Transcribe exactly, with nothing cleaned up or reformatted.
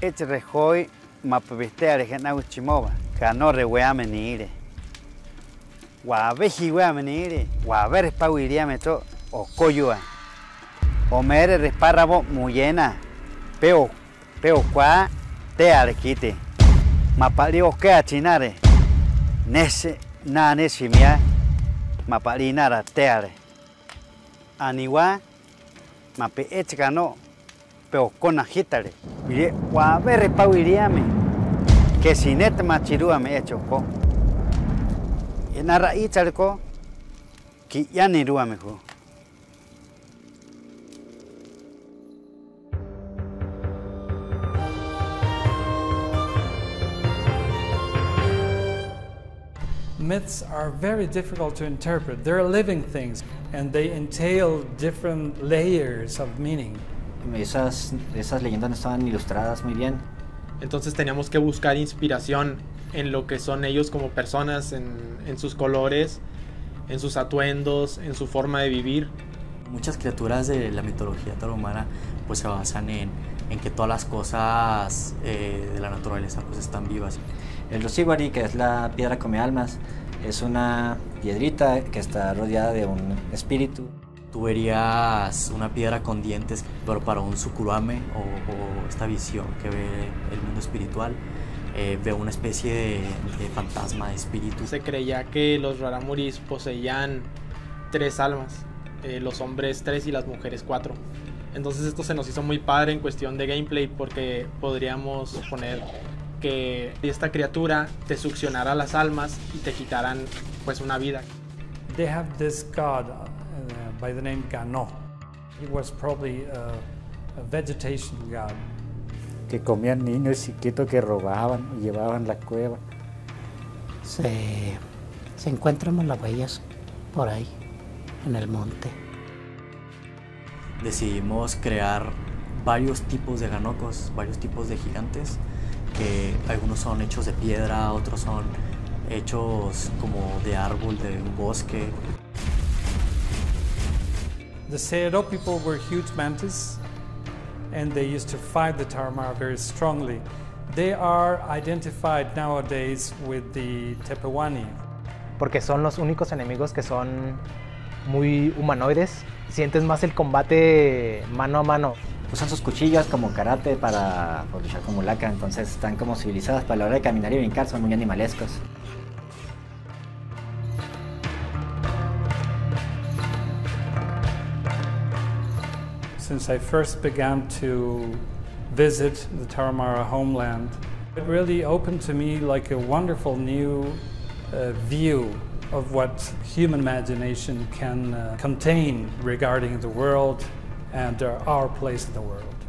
Eche rejoi mapavistea gena uchimova, cano reweame nire. Guaveji weame nire, guaver spawiriame to, o coyua. Omere respárrabo muyena, peo, peo qua, te arequite. Mapalio que achinare, nese, na nesimia, mapalinara teare. Aniwa, mape echcano, peo con agitare. Mire, guaver spawiriame, que si net machirua me hecho co. En la raíz charco, que ya ni rua mejor. Myths are very difficult to interpret. They're living things and they entail different layers of meaning. Esas, esas leyendas no estaban ilustradas muy bien. Entonces teníamos que buscar inspiración en lo que son ellos como personas, en, en sus colores, en sus atuendos, en su forma de vivir. Muchas criaturas de la mitología tarahumara pues se basan en, en que todas las cosas eh, de la naturaleza pues están vivas. El rosiwari, que es la piedra come almas, es una piedrita que está rodeada de un espíritu. Tú verías una piedra con dientes, pero para un sukurame o, o esta visión que ve el mundo espiritual, eh, ve una especie de, de fantasma, de espíritu. Se creía que los raramuris poseían tres almas, eh, los hombres tres y las mujeres cuatro. Entonces esto se nos hizo muy padre en cuestión de gameplay porque podríamos suponer que esta criatura te succionara las almas y te quitaran pues una vida. They have this god uh, by the name Gano. He was probably a, a vegetation god. Que comían niños chiquitos que robaban y llevaban la cueva. Se, se encuentran las huellas por ahí, en el monte. Decidimos crear varios tipos de ganocos, varios tipos de gigantes, que algunos son hechos de piedra, otros son hechos como de árbol, de un bosque. The Seiro people were huge mantis and they used to fight the Tarahumara very strongly. They are identified nowadays with the Tepehwani. Porque son los únicos enemigos que son muy humanoides. Sientes más el combate mano a mano. Usan sus cuchillas como karate para pues, luchar como laca, entonces están como civilizadas, para la hora de caminar y brincar son muy animalescos. Since I first began to visit the Tarahumara homeland, it really opened to me like a wonderful new uh, view of what human imagination can uh, contain regarding the world and uh, our place in the world.